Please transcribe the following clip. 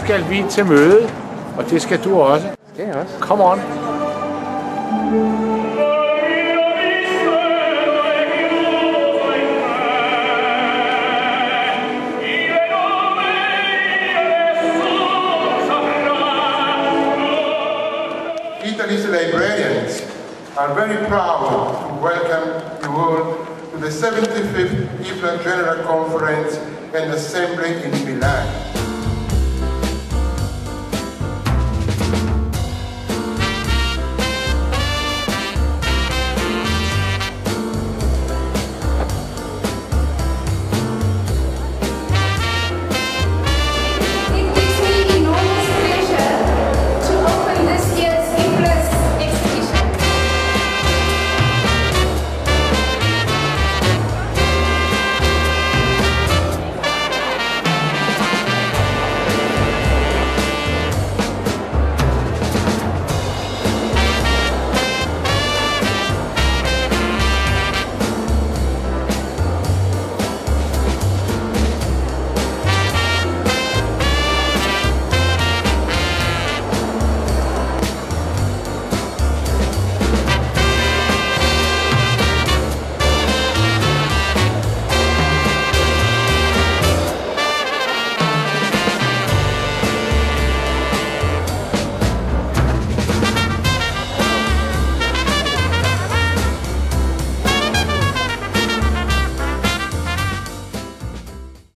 skal vi til møde, og det skal du også. Det er også. Come on. Italy's librarians are very proud to welcome you all to the 75th IFLA General Conference and Assembly in Milan.